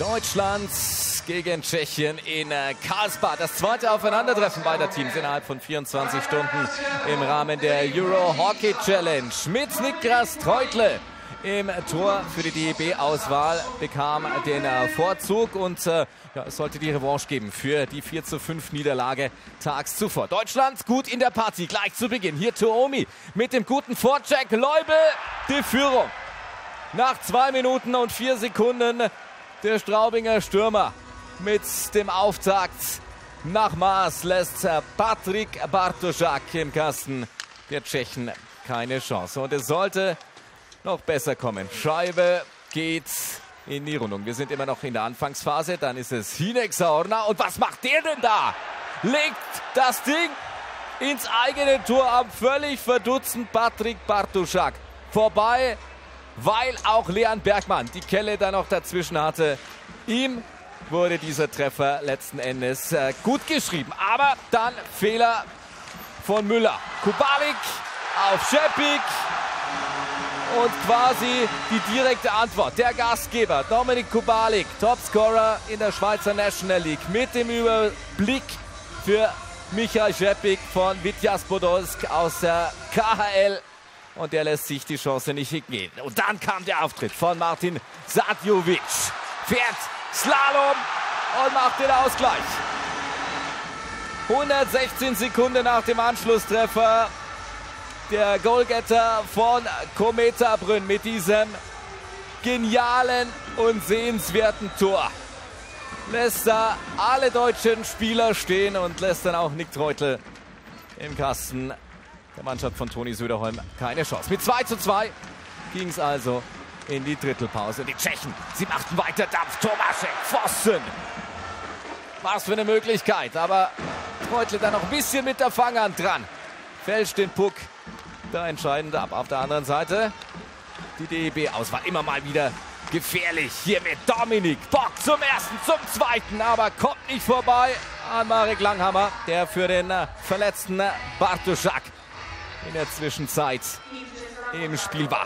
Deutschland gegen Tschechien in Karlsbad. Das zweite Aufeinandertreffen beider Teams innerhalb von 24 Stunden im Rahmen der Euro Hockey Challenge. Mit Niklas Treutle im Tor für die DEB-Auswahl bekam den Vorzug und es sollte die Revanche geben für die 4:5 Niederlage tags zuvor. Deutschland gut in der Partie, gleich zu Beginn. Hier Tuomi mit dem guten Vorcheck. Leubel die Führung. Nach 2 Minuten und 4 Sekunden der Straubinger Stürmer mit dem Auftakt nach Maß lässt Patrik Bartošák im Kasten der Tschechen keine Chance. Und es sollte noch besser kommen. Scheibe geht in die Rundung. Wir sind immer noch in der Anfangsphase. Dann ist es Hinek Saorna. Und was macht der denn da? Legt das Ding ins eigene Tor am völlig verdutzten Patrik Bartošák vorbei, weil auch Leon Bergmann die Kelle da noch dazwischen hatte. Ihm wurde dieser Treffer letzten Endes gut geschrieben. Aber dann Fehler von Müller. Kubalik auf Šepik. Und quasi die direkte Antwort. Der Gastgeber Dominik Kubalik, Topscorer in der Schweizer National League. Mit dem Überblick für Michael Šepik von Vitjas Podolsk aus der KHL. Und der lässt sich die Chance nicht entgehen. Und dann kam der Auftritt von Martin Sadjovic. Fährt Slalom und macht den Ausgleich. 116 Sekunden nach dem Anschlusstreffer. Der Goalgetter von Kometa Brünn mit diesem genialen und sehenswerten Tor. Lässt da alle deutschen Spieler stehen und lässt dann auch Nick Treutle im Kasten der Mannschaft von Toni Söderholm keine Chance. Mit 2:2 ging es also in die Drittelpause. Die Tschechen, sie machten weiter Dampf. Tomášek, Pfosten. Was für eine Möglichkeit, aber Treutle dann noch ein bisschen mit der Fanghand dran. Fälscht den Puck da entscheidend ab. Auf der anderen Seite die DEB-Auswahl immer mal wieder gefährlich. Hier mit Dominik Bock zum ersten, zum zweiten, aber kommt nicht vorbei an Marek Langhammer, der für den verletzten Bartošák in der Zwischenzeit im Spiel war.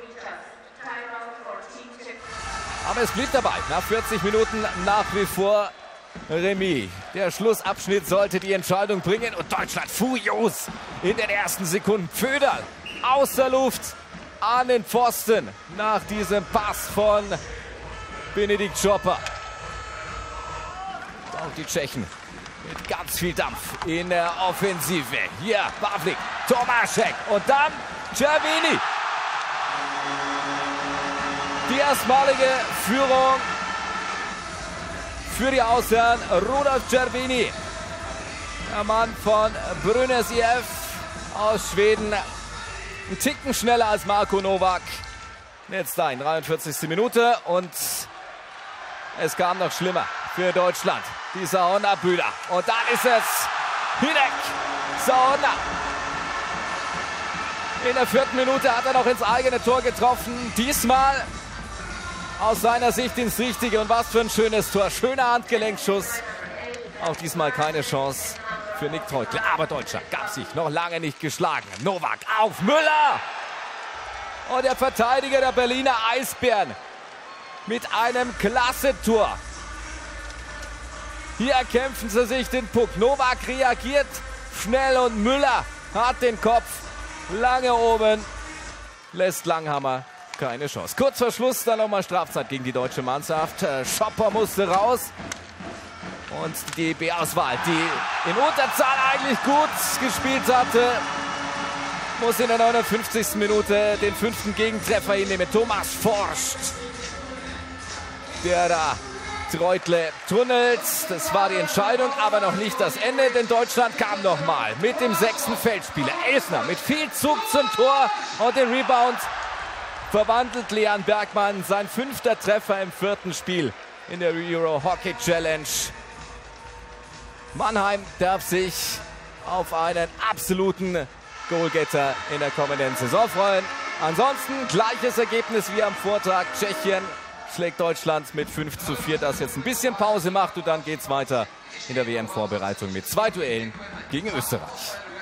Aber es blieb dabei. Nach 40 Minuten nach wie vor Remis. Der Schlussabschnitt sollte die Entscheidung bringen und Deutschland furios in den ersten Sekunden. Pföderl aus der Luft an den Pfosten nach diesem Pass von Benedikt Schopper. Auch die Tschechen mit ganz viel Dampf in der Offensive. Hier Pavlik, Tomášek und dann Červený. Die erstmalige Führung für die Ausherren. Rudolf Červený, der Mann von Brynäs IF aus Schweden. Ein Ticken schneller als Marko Novák. Jetzt da in 43. Minute und es kam noch schlimmer für Deutschland. Die Saorna-Brüder. Und dann ist es Hinek Saorna. In der 4. Minute hat er noch ins eigene Tor getroffen. Diesmal aus seiner Sicht ins Richtige. Und was für ein schönes Tor. Schöner Handgelenkschuss. Auch diesmal keine Chance für Nick Treutle. Aber Deutschland gab sich noch lange nicht geschlagen. Novák auf Müller. Und der Verteidiger der Berliner Eisbären mit einem Klasse-Tor. Hier erkämpfen sie sich den Puck. Novák reagiert schnell und Müller hat den Kopf lange oben. Lässt Langhammer keine Chance. Kurz vor Schluss dann nochmal Strafzeit gegen die deutsche Mannschaft. Schopper musste raus. Und die DEB-Auswahl, die in Unterzahl eigentlich gut gespielt hatte, muss in der 59. Minute den 5. Gegentreffer hinnehmen. Thomas Forst, der da Treutle tunnelt. Das war die Entscheidung, aber noch nicht das Ende, denn Deutschland kam nochmal mit dem 6. Feldspieler. Elsner mit viel Zug zum Tor und den Rebound verwandelt Leon Bergmann. Sein 5. Treffer im 4. Spiel in der Euro Hockey Challenge. Mannheim darf sich auf einen absoluten Goalgetter in der kommenden Saison freuen. Ansonsten gleiches Ergebnis wie am Vortag. Tschechien schlägt Deutschland mit 5:4, das jetzt ein bisschen Pause macht. Und dann geht es weiter in der WM-Vorbereitung mit 2 Duellen gegen Österreich.